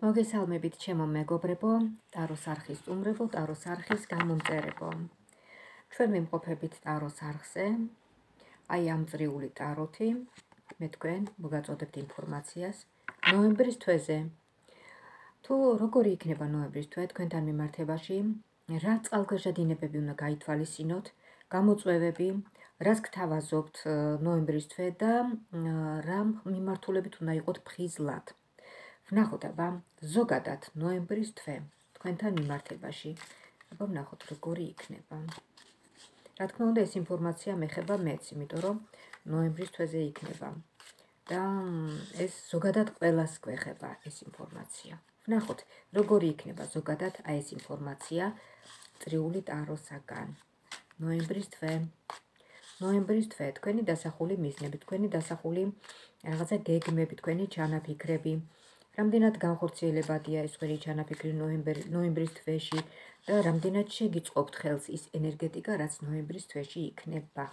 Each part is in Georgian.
მოგესალმებით ჩემო მეგობრებო, ტაროს არხის სტუმრებო, ტაროს არხის გამომწერებო. ჩვენ ვიმყოფებით ტაროს არხზე, აი ამ წრიული ტაროთი, მე თქვენ მოგაწოდებთ ინფორმაციას ნოემბრის თვეზე. თუ როგორი იქნება ნოემბრის თვე თქვენთან მიმართებაში, რა წყალგაჟადინებები უნდა გაითვალისწინოთ, გამოწვევები, რას გთავაზობთ ნოემბრის თვე და რა მიმართულებით უნდა იყოთ ფხიზლად. ვნახოთ აბა ზოგადად ნოემბრის თვე თქვენთან მიმართებაში. აბა ვნახოთ როგორი იქნება. რა თქმა უნდა ეს ინფორმაცია მეხება მეც, იმიტომ რომ ნოემბრის თვეზე იქნება. და ეს ზოგადად ყველას გვეხება ეს ინფორმაცია. ვნახოთ როგორი იქნება ზოგადად აი ეს ინფორმაცია წრიული ტაროსაგან. ნოემბრის თვე. ნოემბრის თვე თქვენი დასახული მიზნები, თქვენი დასახული რაღაცა გეგმები, თქვენი ჩანაფიქრები. რამდენად განხორციელებადია ეს ყველი ჩანაფიქრი ნოემბრის თვეში და რამდენად შეგიწყობთ ხელს ის ენერგეტიკა, რაც ნოემბრის თვეში იქნება.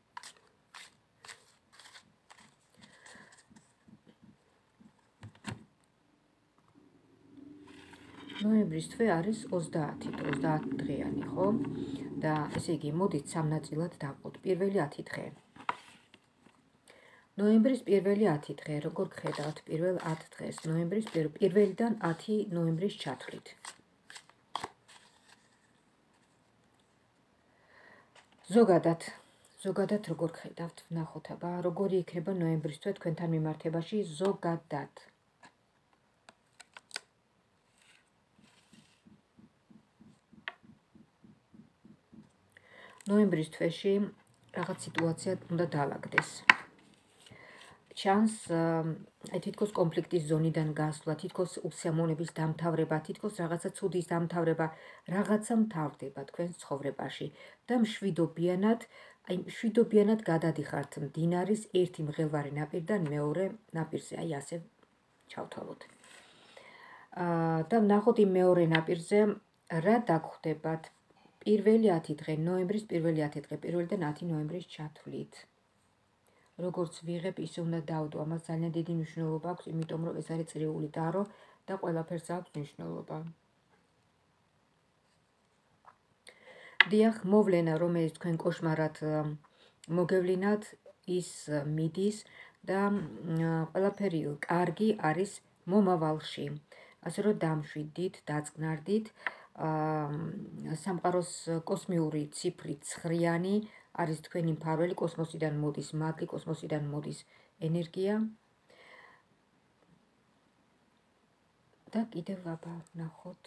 ნოემბრის თვე არის 30 დღიანი, ხო? და ესე იგი, მოდით სამ ნაწილად დავყოთ. პირველი 10 დღე. ნოემბრის პირველი 10 დღე, როგორ გხედავთ პირველ 10 დღეს, ნოემბრის პირველიდან 10 ნოემბრის ჩათვლით. ზოგადად როგორ გხედავთ, ვნახოთ აბა, როგორი იქნება ნოემბრის თვე თქვენთან მიმართებაში ზოგადად. ნოემბრის თვეში რაღაც სიტუაცია უნდა დაალაგდეს. ჩანს თითქოს კონფლიქტის ზონიდან გასვლა, თითქოს უსიამოვნების დამთავრება, თითქოს რაღაცა ცუდის დამთავრება, რაღაცა მთავრდება თქვენს ცხოვრებაში და მშვიდობიანად გადადიხართ მდინარის ერთი მღელვარე ნაპირიდან მეორე ნაპირზე, აი ასე ჩავთვალოთ. და ვნახოთ იმ მეორე ნაპირზე რა დაგხვდებათ პირველი 10 დღე, ნოემბრის პირველი 10 დღე, პირველიდან 10 ნოემბრის ჩათვლით. როგორც ვიღებ, ისე უნდა დავდო, ამას ძალიან დიდი მნიშვნელობა აქვს, იმიტომ რომ ეს არის წრიული ტარო და ყველაფერს აქვს მნიშვნელობა. დიახ, მოვლენა, რომელიც თქვენ კოშმარად მოგევლინათ, ის მიდის და ყველაფერი კარგი არის მომავალში. ასე რომ დამშვიდით, დაწყნარდით, სამყაროს კოსმიური ციფრი 9 არის თქვენი მფარველი, კოსმოსიდან მოდის მადლი, კოსმოსიდან მოდის ენერგია. და კიდევ აბა ვნახოთ.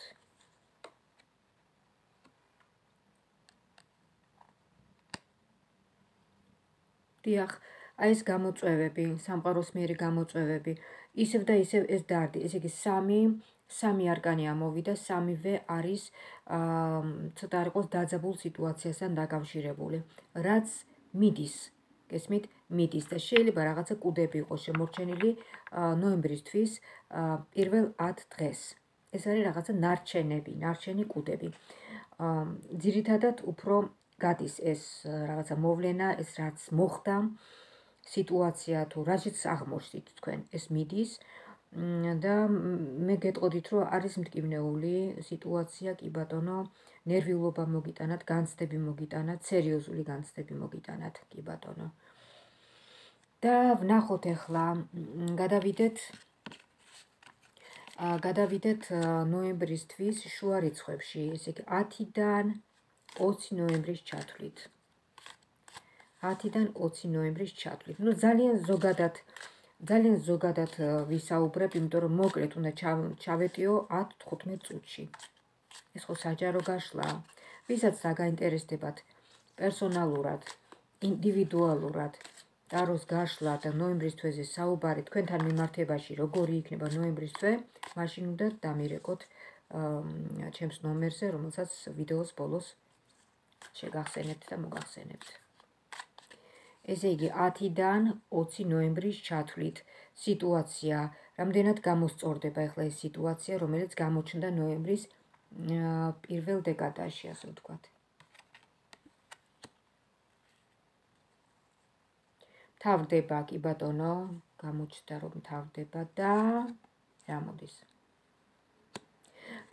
დიახ, აი ეს გამოწვევები, სამყაროს მიერი გამოწვევები, ისევ და ისევ ეს დარდი, ესე იგი სამი არკანი ამოვიდა, სამივე არის ცოტა არ იყოს დაძაბულ სიტუაციასთან დაკავშირებული. რაც მიდის, გესმით, მიდის და შეიძლება რაღაცა კუდები იყოს შემორჩენილი ნოემბრის თვის პირველ 10 დღეს. ეს არის რაღაცა ნარჩენი კუდები. ძირითადად უფრო გადის ეს რაღაცა მოვლენა, ეს რაც მოხდა, სიტუაცია თუ რაშიც აღმოჩნდით თქვენ, ეს მიდის და მე გეტყოდით, რომ არის მტკივნეული სიტუაცია, კი ბატონო, ნერვიულობა მოგიტანათ, განცდები მოგიტანათ, სერიოზული განცდები მოგიტანათ, კი ბატონო. და ვნახოთ ახლა, გადავიდეთ ნოემბრის თვის შუა რიცხვებში, ესე იგი 10-დან 20 ნოემბრის ჩათვლით. 10-დან 20 ნოემბრის ჩათვლით. ნუ ძალიან ზოგადად ვისაუბრებ, იმიტომ რომ მოკლედ უნდა ჩავეტიო 10-15 წუთში. ეს ხო საჯარო გაშლა, ვისაც დაგაინტერესდებათ პერსონალურად, ინდივიდუალურად ტაროს გაშლა და ნოემბრის თვეზე საუბარი თქვენთან მიმართებაში როგორი იქნება ნოემბრის თვე, მაშინ უნდა დამირეკოთ ჩემს ნომერზე, რომელსაც ვიდეოს ბოლოს შეგახსენებთ და მოგახსენებთ. ესე იგი 10-დან 20 ნოემბრის ჩათვლით სიტუაცია, რამდენად გამოსწორდება ახლა ეს სიტუაცია, რომელიც გამოჩნდა ნოემბრის პირველ დეკადაში, ასე ვთქვათ. მთავრდება, კი ბატონო, გამოჩნდა რომ მთავრდება და რა მოდის.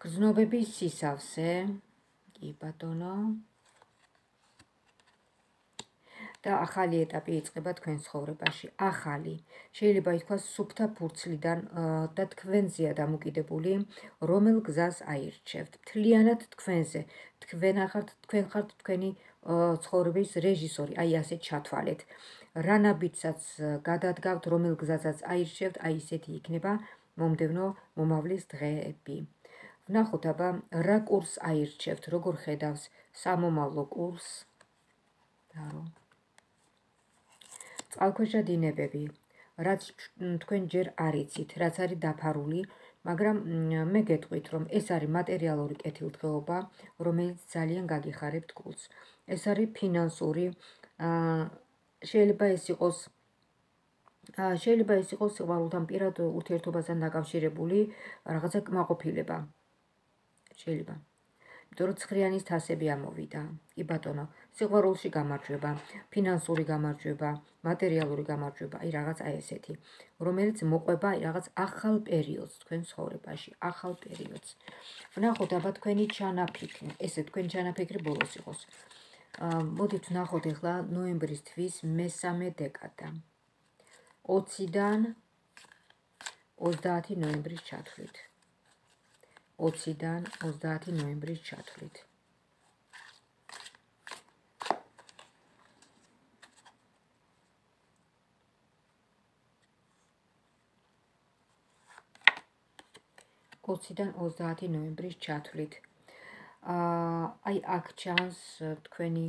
გრძნობების სისავსე, კი ბატონო. და ახალი ეტაპი იწყება თქვენ ცხოვრებაში. ახალი. შეიძლება ითქვას სუფთა ფურცლიდან და თქვენზეა დამოკიდებული, რომელ გზას აირჩევთ. მთლიანად თქვენზე. თქვენ ხართ თქვენი ცხოვრების რეჟისორი, აი ასე ჩათვალეთ. რა ნაბიჯსაც გადადგავთ, რომელ გზასაც აირჩევთ, აი ესეთი იქნება მომდევნო მომავლის დღეები. ვნახოთ აბა რა კურსს აირჩევთ, როგორ ხედავს სამომავლო კურსს. დარო. წყალქვეშა დინებები, რაც თქვენ ჯერ არ იცით, რაც არის დაფარული, მაგრამ მე გეტყვით, რომ ეს არის მატერიალური კეთილდღეობა, რომელიც ძალიან გაგიხარებთ გულს. ეს არის ფინანსური, შეიძლება ეს იყოს სიყვარულთან პირად ურთიერთობასთან დაკავშირებული რაღაცა კმაყოფილება. შეიძლება. იმიტომ რომ ცხრიანის თასები ამოვიდა. კი ბატონო, სიყვარულში გამარჯვება, ფინანსური გამარჯვება, მატერიალური გამარჯვება, აი რაღაც აი ესეთი, რომელიც მოყვება რაღაც ახალ პერიოდს თქვენ ცხოვრებაში, ახალ პერიოდს. ვნახოთ აბა თქვენი ჩანაფიქრი, ესე თქვენ ჩანაფიქრი ბოლოს იყოს. მოდით ვნახოთ ახლა ნოემბრის თვის მესამე დეკადა. 20-დან 30 ნოემბრის ჩათვლით. 20-დან 30 ნოემბრის ჩათვლით. და 30 ნოემბრის ჩათვლით. აი აქ ჩანს თქვენი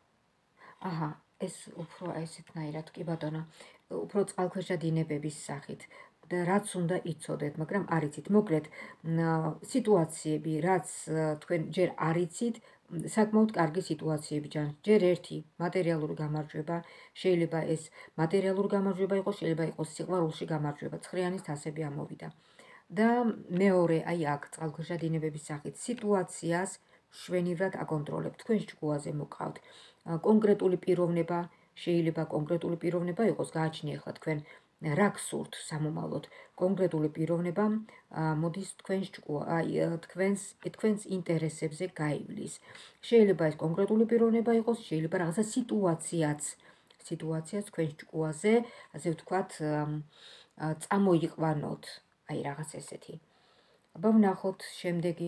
ეს უფრო ესეთნაირად, კი ბატონო, უფრო წყალქვეშა დინებების სახით. რაც უნდა იცოდეთ, მაგრამ არ იცით. მოკლედ, სიტუაციები, რაც თქვენ ჯერ არ იცით, საკმაოდ კარგი სიტუაციები ჩანს. ჯერ ერთი მატერიალური გამარჯვება, შეიძლება ეს მატერიალური გამარჯვება იყოს, შეიძლება იყოს სიყვარულში გამარჯვება, ცხრიანის თასები ამოვიდა. და მეორე, აი აქ წყალქვეშა დინებების სახით სიტუაციას შვენივრად აკონტროლებთ. თქვენ ჭკუაზე მოკავთ. კონკრეტული პიროვნება, შეიძლება კონკრეტული პიროვნება იყოს, გააჩნია ახლა თქვენ რა გსურთ სამომავლოდ. კონკრეტული პიროვნება მოდის თქვენს თქვენს ინტერესებზე გაივლის. შეიძლება ეს კონკრეტული პიროვნება იყოს, შეიძლება რაღაცა სიტუაციაც თქვენს ჭკუაზე, ასე ვთქვათ, წამოიყვანოთ. აი რაღაც ესეთი. აბა ვნახოთ შემდეგი.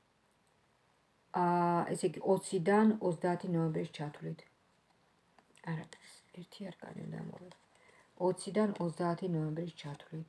ესე იგი 20-დან 30 ნოემბრის ჩათვლით. არაფერს, ერთი არკანი უნდა მოვიღო. 20-დან 30 ნოემბრის ჩათვლით.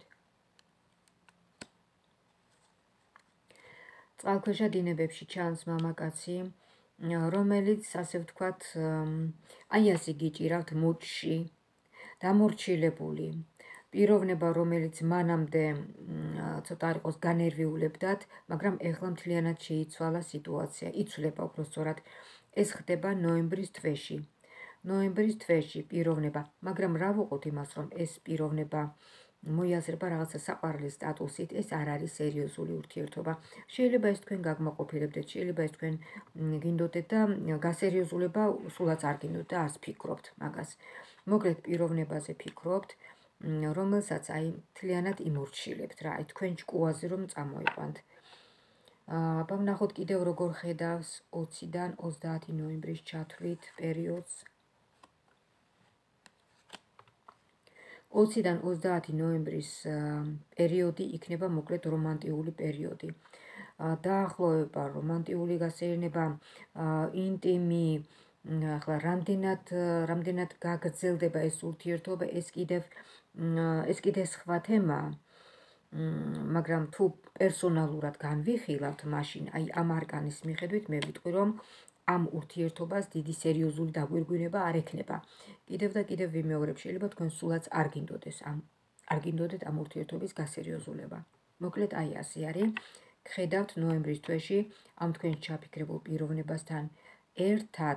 წყალქვეშა დინებებში ჩანს მამაკაცი, რომელიც ასე ვთქვათ, აი ასე გიჭირავთ მუჭში, დამორჩილებული. პიროვნება, რომელიც მანამდე ცოტა არ იყოს განერვიულებდათ, მაგრამ ეხლა მთლიანად შეიცვალა სიტუაცია, იცვლება უბრალოდ. ეს ხდება ნოემბრის თვეში. ნოემბრის თვეში პიროვნება, მაგრამ რა ვუყოთ იმას, რომ ეს პიროვნება მოიაზრება რაღაცა საყვარლის სტატუსით, ეს არ არის სერიოზული ურთიერთობა. შეიძლება ეს თქვენ გაგმაყოფილებდეთ, შეიძლება ეს თქვენ გინდოდეთ და გასერიოზულება სულაც არ გინდოთ და არც ფიქრობთ მაგას. მოკლედ პიროვნებაზე ფიქრობთ, რომელსაც აი მთლიანად იმორჩილებთ რა, აი თქვენ ჭკუაზე რომ წამოიყვანთ. აბა ვნახოთ კიდევ როგორ ხედავს 20-დან 30 ნოემბრის ჩათვლით პერიოდს. 20-დან 30 ნოემბრის პერიოდი იქნება მოკლედ რომანტიული პერიოდი. დაახლოება, რომანტიული გასეირნება, ინტიმი, ახლა რამდენად გაგრძელდება ეს ურთიერთობა, ეს კიდე სხვა თემაა. მაგრამ თუ პერსონალურად განვიხილავთ, მაშინ აი ამ არკანის მიხედვით მე ვიტყვი, რომ ამ ურთიერთობას დიდი სერიოზული დაგვირგვინება არ ექნება. კიდევ და კიდევ ვიმეორებ, შეიძლება თქვენ სულაც არ გინდოდეთ ამ ურთიერთობის გასერიოზულება. მოკლედ აი ასე არის. გხედავთ ნოემბრის თვეში ამ თქვენ ჩაფიქრებულ პიროვნებასთან ერთად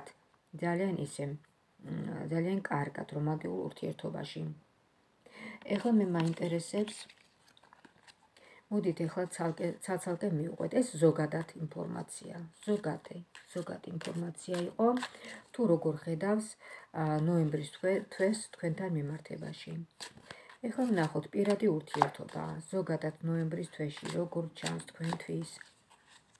ძალიან კარგად რომანტიკულ ურთიერთობაში. ეხლა მე მაინტერესებს, მოდით ეხლა ცალკე მივყვეთ. ეს ზოგადად ინფორმაცია, ზოგად ინფორმაცია იყო, თუ როგორ ხედავს ნოემბრის თვეს თქვენთან მიმართებაში. ეხლა ვნახოთ პირადი ურთიერთობა, ზოგადად ნოემბრის თვეში როგორ ჩანს თქვენთვის.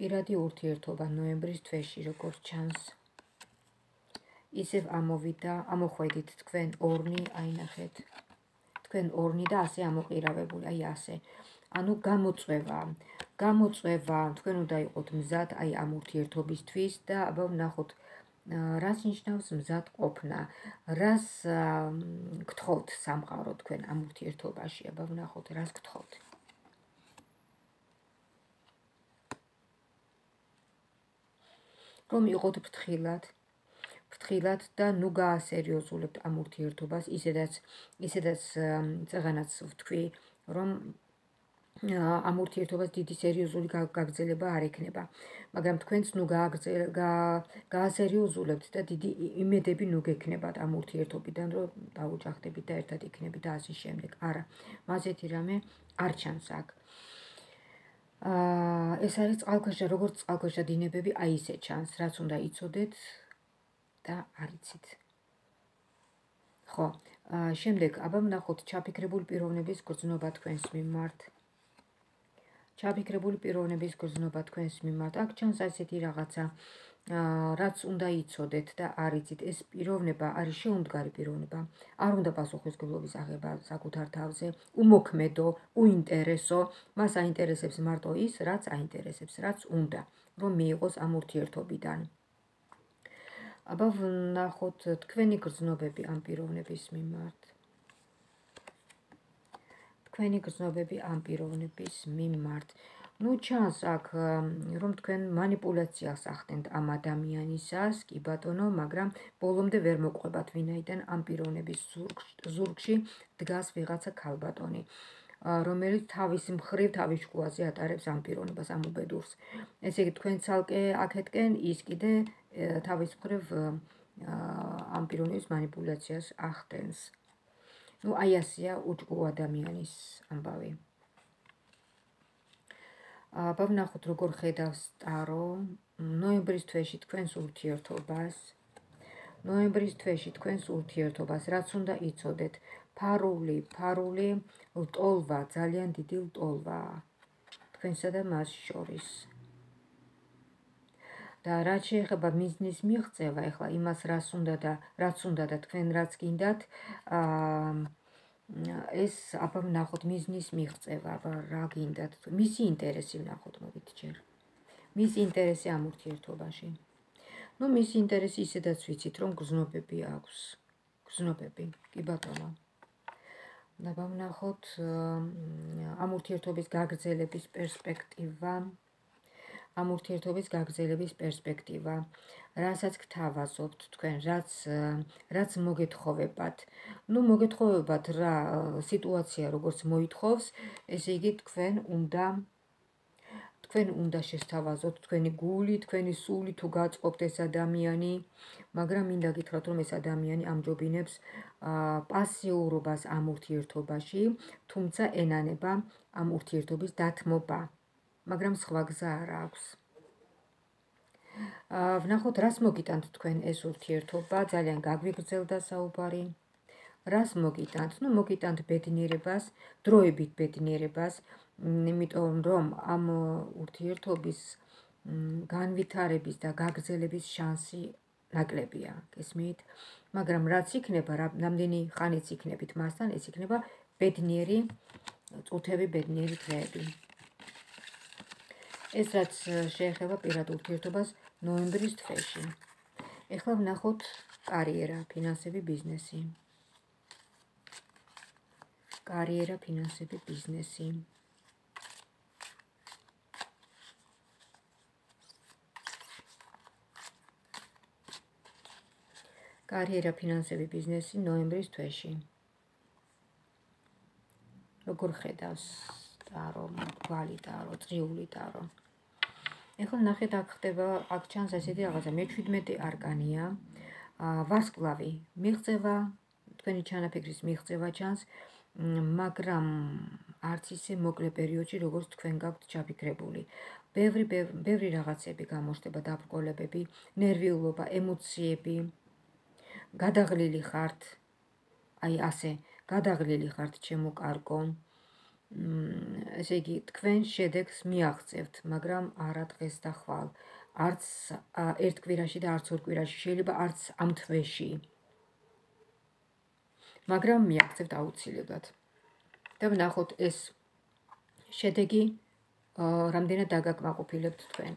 პირადი ურთიერთობა ნოემბრის თვეში, როგორც ჩანს. ისევ ამოხვედით თქვენ ორნი, აი ნახეთ. თქვენ ორნი და ასე ამოყირავებული, აი ასე. ანუ გამოწვევა, თქვენ უნდა იყოთ მზად, აი ამ ურთიერთობისთვის და აბა ვნახოთ, რას ნიშნავს მზად ყოფნა, რას გთხოვთ სამყარო თქვენ ამ ურთიერთობაში, აბა ვნახოთ, რას გთხოვთ. რომ იყოთ ფრთხილად და ნუ გაასერიოზულებთ ამ ურთიერთობას, ისედაც წეღანაც ვთქვი, რომ ამ ურთიერთობას დიდი სერიოზული გაგრძელება არ ექნება, მაგრამ თქვენც ნუ გაასერიოზულებთ და დიდი იმედები ნუ გექნებათ ამ ურთიერთობიდან, რომ დაუჯახდებით და ერთად იქნებით და ასე შემდეგ. არა, მაზეთი რამე არ ჩანს აქ. ეს არის წყალქვეშა, როგორც წყალქვეშა დინებები, აი ისე ჩანს, რაც უნდა იცოდეთ და არ იცით. ხო, შემდეგ აბა ვნახოთ ჩაფიქრებული პიროვნების გრძნობა თქვენს მიმართ. ჩაფიქრებული პიროვნების გრძნობა თქვენს მიმართ. აქ ჩანს ასეთი რაღაცა, რაც უნდა იცოდეთ და არ იცით. ეს პიროვნება არის შეუმდგარი პიროვნება. არ უნდა პასუხისმგებლობის აღება საკუთარ თავზე, უმოქმედო, უინტერესო, მას აინტერესებს მარტო ის, რაც აინტერესებს, რაც უნდა, რომ მიიღოს ამ ურთიერთობიდან. აბა ვნახოთ თქვენი გრძნობები ამ პიროვნების მიმართ. თქვენი გრძნობები ამ პიროვნების მიმართ. ნუ ჩანს აქ, რომ თქვენ манипуляციას ახდენთ ამ ადამიანისას, კი ბატონო, მაგრამ ბოლომდე ვერ მოყვებათ, ვინაიდან ამ პიროვნების ზურგში დგას ვიღაცა ქალბატონი, რომელიც თავის მხრივ თავის შუაზე ატარებს ამ პიროვნებას, ამ უბედურს. ესე იგი, თქვენ ცალკე აქეთკენ, ის კიდე თავის მხრივ ამ პიროვნების манипуляციას ახდენს. ნუ აი ასეა უჯგო ადამიანის ამბავი. აბა ვნახოთ, როგორ ხედავს ტარო ნოემბრის თვეში თქვენს ურთიერთობას. ნოემბრის თვეში თქვენს ურთიერთობას, რაც უნდა იცოდეთ, ფარული ლტოლვა, ძალიან დიდი ლტოლვა თქვენსა და მას შორის. და რაც შეეხება მიზნის მიღწევა, ეხლა იმას რაც უნდა და თქვენ რაც გინდათ, ეს აბა ვნახოთ მიზნის მიღწევა, აბა რა გინდათ, მისი ინტერესი ვნახოთ, მოგით ჯერ. მისი ინტერესი ამ ურთიერთობაში. ნუ მისი ინტერესი ისედაც ვიცით, რომ გრძნობები აქვს. გრძნობები, კი ბატონო. აბა ვნახოთ ამ ურთიერთობის გაგრძელების პერსპექტივა. ამ ურთიერთობის გაგრძელების პერსპექტივა, რასაც გთავაზობთ თქვენ, რაც მოგეთხოვებათ. ნუ მოგეთხოვებათ რა სიტუაცია როგორც მოითხოვს, ესე იგი თქვენ უნდა შესთავაზოთ თქვენი გული, თქვენი სული თუ გაწყობთ ეს ადამიანი, მაგრამ მინდა გითხრათ, რომ ეს ადამიანი ამჯობინებს პასიურობას ამ ურთიერთობაში, თუმცა ენანება ამ ურთიერთობის დათმობა. მაგრამ სხვა გზა არ აქვს. ვნახოთ, რას მოგიტანთ თქვენ ეს ურთიერთობა, ძალიან გაგვიგრძელდა საუბარი. რას მოგიტანთ? ნუ მოგიტანთ ბედნიერებას, დროებით ბედნიერებას, იმიტომ რომ ამ ურთიერთობის განვითარების და გაგრძელების შანსი ნაკლებია, გესმით? მაგრამ რაც იქნება, რამდენი ხანიც იქნებით მასთან, ეს იქნება ბედნიერი წუთები, ბედნიერი დღეები. ეს რაც შეეხება პირად ურთიერთობას ნოემბრის თვეში. ეხლა ვნახოთ კარიერა, ფინანსები, ბიზნესი. კარიერა, ფინანსები, ბიზნესი. კარიერა, ფინანსები, ბიზნესი ნოემბრის თვეში. როგორ ხედავს ტარო, მრგვალი ტარო, წრიული ტარო. ეხლა ნახეთ, აქ ხდება, აქ ჩანს ასეთი რაღაცა, მე-17 არკანია, ვარსკვლავი, მიღწევა, თქვენი ჩანაფიქრის მიღწევა ჩანს, მაგრამ არც ისე მოკლე პერიოდში, როგორც თქვენ გაქვთ ჩაფიქრებული. ბევრი რაღაცები გამოჩნდება, დაბრკოლებები, ნერვიულობა, ემოციები, გადაღლილი ხართ, აი ასე, გადაღლილი ხართ, ჩემო კარგო. ესე იგი, თქვენ შედეგს მიაღწევთ, მაგრამ არა დღეს და ხვალ. არც ერთ კვირაში და არც ორ კვირაში, შეიძლება არც ამ თვეში. მაგრამ მიაღწევთ აუცილებლად. და ვნახოთ ეს შედეგი რამდენად დაგაკმაყოფილებთ თქვენ.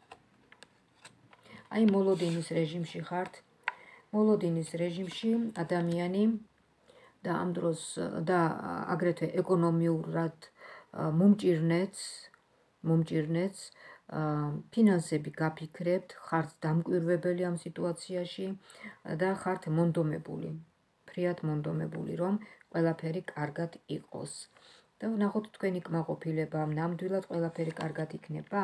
აი, მოლოდინის რეჟიმში ხართ. მოლოდინის რეჟიმში ადამიანი და ამ დროს და აგრეთვე ეკონომიურად მომჭირნეც ფინანსები გაფიქრებთ, ხართ დამკვირვებელი ამ სიტუაციაში და ხართ მონდომებული, ფრიად მონდომებული, რომ ყველაფერი კარგად იყოს. და ვნახოთ თქვენი კმაყოფილება, ნამდვილად ყველაფერი კარგად იქნება?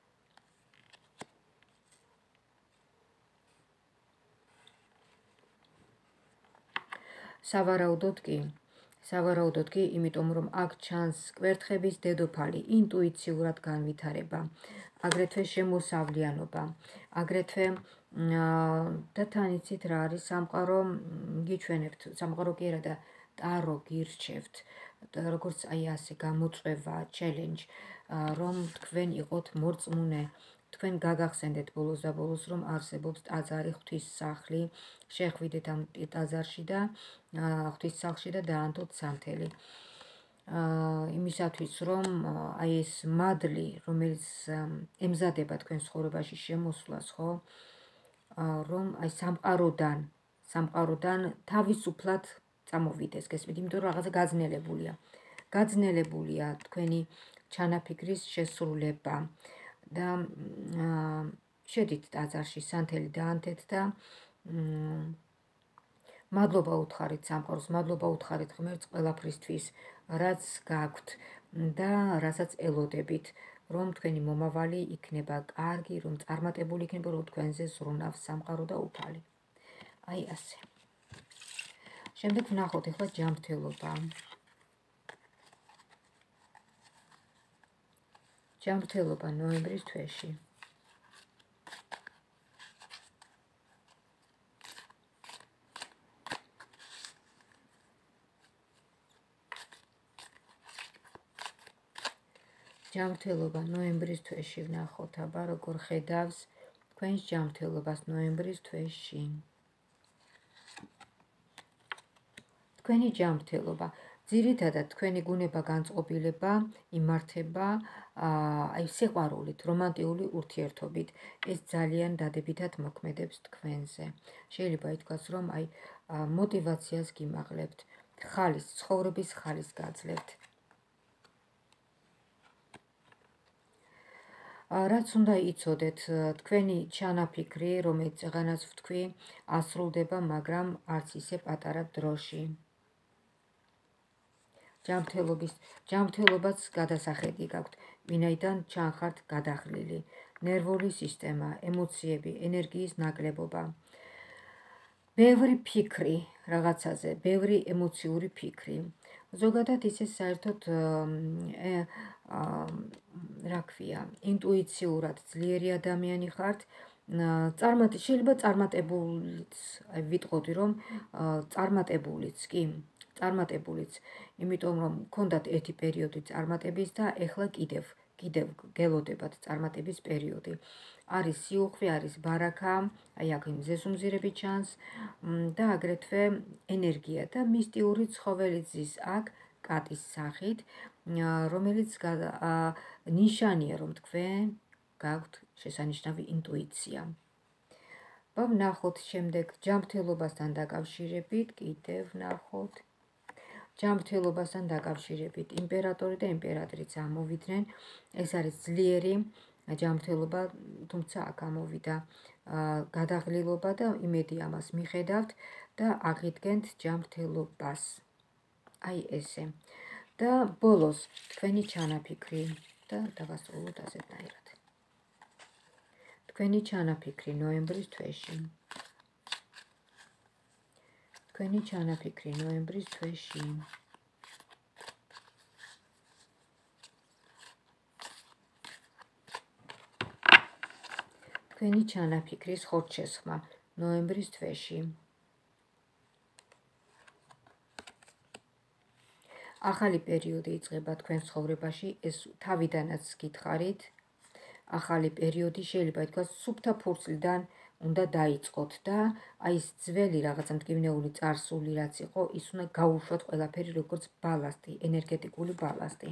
სავარაუდოდ კი, იმიტომ რომ აქ ჩანს კვერთხების დედოფალი, ინტუიციურად განვითარება, აგრეთვე შემოსავლიანობა, აგრეთვე და თან იცით რა არის სამყარო, გიჩვენებთ, სამყარო კი არა და ტარო გირჩევთ, როგორც აი ასე გამოწვევა, challenge, რომ თქვენ იყოთ მორწმუნე, თქვენ გაგახსენდეთ ბოლოს და ბოლოს, რომ არსებობს ტაძარი, ღვთისმსახლი, შეხვიდეთ ამ ტაძარში და ღვთისმსახლში და დაანთოთ სანთელი. იმისათვის, რომ აი ეს მადლი, რომელიც ემზადება თქვენ ცხოვრებაში შემოსვლას, ხო? რომ აი სამყაროდან თავისუფლად წამოვიდეს, გესმით, იმიტომ რომ რაღაცა გაძნელებულია თქვენი ჩანაფიქრის შესრულება და შედით ტაძარში, სანთელი დაანთეთ და მადლობა უთხარით სამყაროს, მადლობა უთხარით ღმერთს ყველაფრისთვის, რაც გაქვთ და რასაც ელოდებით, რომ თქვენი მომავალი იქნება კარგი, რომ წარმატებული იქნება, რომ თქვენზე ზრუნავს სამყარო და უფალი. აი ასე. შემდეგ ვნახოთ ახლა ჯანმრთელობა. ჯანმრთელობა ნოემბრის თვეში. ჯანმრთელობა ნოემბრის თვეში ვნახოთ, აბა როგორ ხედავს თქვენს ჯანმრთელობას ნოემბრის თვეში. თქვენი ჯანმრთელობა, ძირითადად თქვენი გუნება განწყობილება იმართება აი სიყვარულით, რომანტიული ურთიერთობით. ეს ძალიან დადებითად მოქმედებს თქვენზე. შეიძლება ითქვას, რომ აი мотивაციას გიმაღლებთ, ცხოვრების ხალის გაძლევთ. რაც უნდა იცოდეთ, თქვენი ჩანაფიქრი, რომელიც წეღანაც ვთქვი, ასრულდება, მაგრამ არც ისე პატარა დროში. ჯანმრთელობაც გადასახედი გაქვთ, ვინაიდან ჩანხართ გადახრილი, ნერვული სისტემა, ემოციები, ენერგიის ნაკლებობა. ბევრი ფიქრი რაღაცაზე, ბევრი ემოციური ფიქრი. ზოგადად ისე საერთოდ რა ქვია, ინტუიციურად ძლიერი ადამიანი ხართ, შეიძლება წარმატებულიც, ვიტყოდი რომ წარმატებულიც, იმიტომ რომ გქონდათ ერთი პერიოდი წარმატების და ეხლა კიდევ გელოდებათ წარმატების პერიოდი. არის სიუხვე, არის ბარაქა, აი აქ ზესუმზირები ჩანს და აგრეთვე ენერგია და მისტიური ცხოველი ზის აქ კატის სახით, რომელიც ნიშანია, რომ თქვენ გაქვთ შესანიშნავი ინტუიცია. ვნახოთ შემდეგ ჯანმრთელობასთან დაკავშირებით, კიდევ ვნახოთ. ჯანმრთელობასთან დაკავშირებით იმპერატორი და იმპერატრიც ამოვიდნენ. ეს არის ძლიერი ჯანმრთელობა, თუმცა აქ ამოვიდა გადაღლილობა და იმედი ამას მიხედავთ და აღიდგენთ ჯანმრთელობას. აი ესე. და ბოლოს თქვენი ჩანაფიქრი და დავასრულოთ ასეთნაირად. თქვენი ჩანაფიქრი ნოემბრის თვეში. თქვენი ჩანაფიქრი ნოემბრის თვეში. თქვენი ჩანაფიქრის ხორცშესხმა ნოემბრის თვეში. ახალი პერიოდი იწყება თქვენ ცხოვრებაში, ეს თავიდანაც გითხარით. ახალი პერიოდი შეიძლება ითქვას სუფთა ფურცლიდან უნდა დაიწყოთ და აი ეს ძველი რაღაცა მტკივნეული წარსული რაც იყო, ის უნდა გაუშვათ ყველაფერი როგორც ბალასტი, ენერგეტიკული ბალასტი.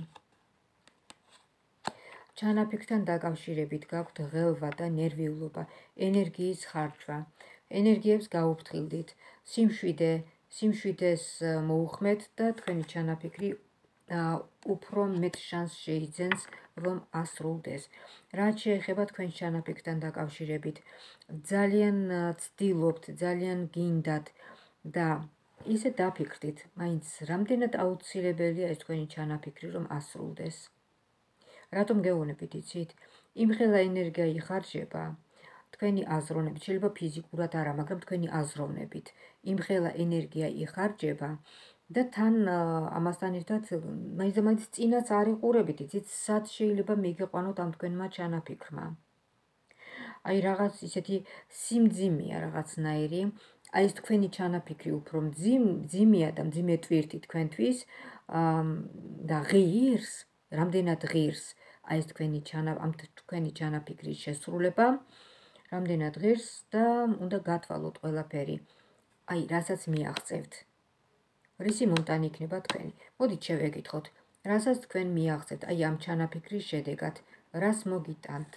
ჩანაფიქრთან დაკავშირებით გაქვთ ღელვა და ნერვიულობა, ენერგიის ხარჯვა. ენერგიებს გაუფრთხილდით, სიმშვიდეს მოუხმეთ და თქვენი ჩანაფიქრი უფრო მეტ შანსს შეიძენს, რომ ასრულდეს. რაც შეეხება თქვენ ჩანაფიქრთან დაკავშირებით, ძალიან ცდილობთ, ძალიან გინდათ და ისე დაფიქრდით, მაინც რამდენად აუცილებელია ეს თქვენი ჩანაფიქრი, რომ ასრულდეს. რატომ გეუბნებით, იცით? იმხელა ენერგია იხარჯება თქვენი აზროვნებით, შეიძლება ფიზიკურად არა, მაგრამ თქვენი აზროვნებით. იმხელა ენერგია იხარჯება და თან ამასთან ერთად მაინც წინაც არ იყურებით, იცით, სად შეიძლება მიგეყვანოთ ამ თქვენმა ჩანაფიქრმა. აი რაღაც ისეთი სიმძიმეა რაღაცნაირი, აი ეს თქვენი ჩანაფიქრი უფრო მძიმეა და მძიმე ტვირთი თქვენთვის და ღირს, რამდენად ღირს აი ეს თქვენი ჩანაფიქრის შესრულება, რამდენად ღირს და უნდა გათვალოთ ყველაფერი. აი, რასაც მიაღწევთ. რისი მომტანი იქნება თქვენი? მოდით შევეკითხოთ, რასაც თქვენ მიაღწევთ, აი ამ ჩანაფიქრის შედეგად, რას მოგიტანთ?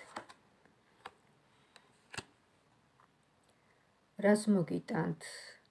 რას მოგიტანთ?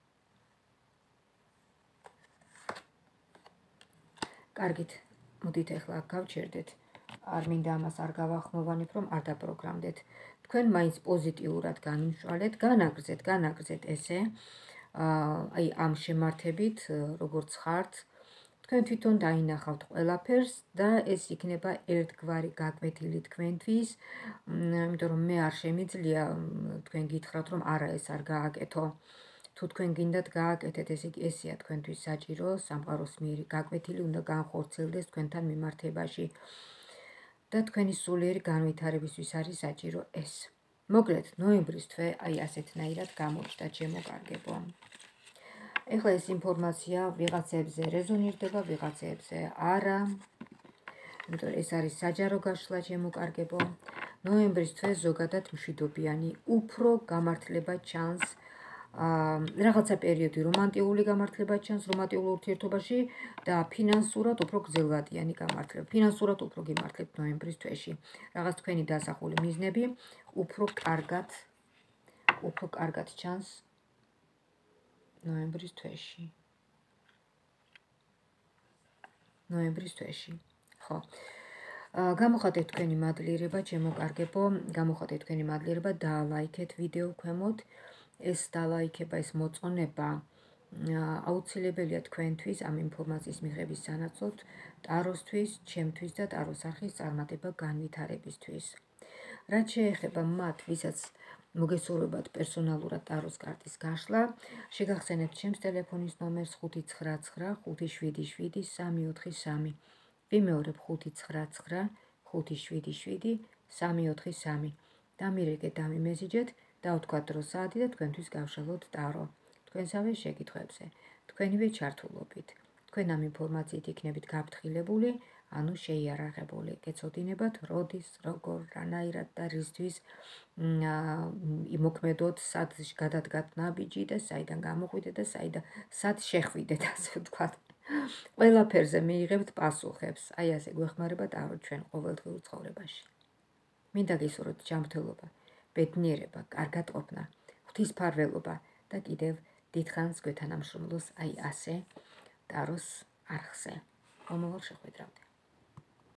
კარგით, მოდით ახლა გავჩერდეთ. არ მინდა ამას არ გავახმოვანებ, რომ არ დაპროგრამდეთ. თქვენ მაინც პოზიტიურად განიმშვალეთ, განაგრძეთ ესე. აი ამ შემართებით, როგორც ხართ, თქვენ თვითონ დაინახავთ ყველაფერს და ეს იქნება ერთგვარი გაკვეთილი თქვენთვის, იმიტომ რომ მე არ შემიძლია თქვენ გითხრათ, რომ არა ეს არ გააკეთო. თუ თქვენ გინდათ გააკეთეთ, ესეა თქვენთვის საჭირო, სამყაროს მიერი გაკვეთილი უნდა განხორციელდეს თქვენთან მიმართებაში და თქვენი სულიერი განვითარებისთვის არის საჭირო ეს. მოკლედ, ნოემბრის თვე აი ასეთნაირად გამოჩნდა, ჩემო კარგებო. ეხლა ეს ინფორმაცია ვიღაცებზე რეზონირდება, ვიღაცებზე არა. იმიტომ ეს არის საჯარო გაშლა, ჩემო კარგებო. ნოემბრის თვე ზოგადად მშვიდობიანი, უფრო გამართლება ჩანს, რაღაცა პერიოდი რომანტიკული გამართლება ჩანს რომანტიკულ ურთიერთობაში და ფინანსურად უფრო გრძელვადიანი გამართლება. ფინანსურად უფრო გიმართლებთ ნოემბრის თვეში. რაღაც თქვენი დასახული მიზნები უფრო კარგად ჩანს ნოემბრის თვეში. ხო. გამოხატეთ თქვენი მადლიერება, ჩემო კარგებო, გამოხატეთ თქვენი მადლიერება და ლაიქეთ ვიდეო ქვემოთ. ეს დალაიქება, ეს მოწონება აუცილებელია თქვენთვის ამ ინფორმაციის მიღების სანაცვლოდ, ტაროსთვის, ჩემთვის და ტაროს არხის წარმატება განვითარებისთვის. რაც შეეხება მათ, ვისაც მოგესურვებათ პერსონალურად ტაროს კარტის გაშლა, შეგახსენებთ ჩემს ტელეფონის ნომერს 599777343. ვიმეორებ 599577343. დამირეკეთ, დამიმეზიჯეთ და ვთქვათ დრო საათი და თქვენთვის გავშალოთ ტარო. თქვენსავე შეკითხვებზე, თქვენივე ჩართულობით. თქვენ ამ ინფორმაციით იქნებით გაფრთხილებული, ანუ შეიარაღებული. გეცოდინებათ, როდის, როგორ, რანაირად და რისთვის იმოქმედოთ, სად გადადგათ ნაბიჯი და საიდან გამოყვიდეთ და სად შეხვიდეთ, ასე ვთქვათ. ყველაფერზე მიიღებთ პასუხებს. აი ასე გვეხმარება ტარო ჩვენ ყოველდღიურ ცხოვრებაში. მინდა გისურვოთ ჯანმრთელობა, ბედნიერება, კარგად ყოფნა, ღვთისმფარველობა და კიდევ დიდხანს გვეთანამშრომლოს აი ასე ტაროს არხზე. მომავალ შეხვედრამდე.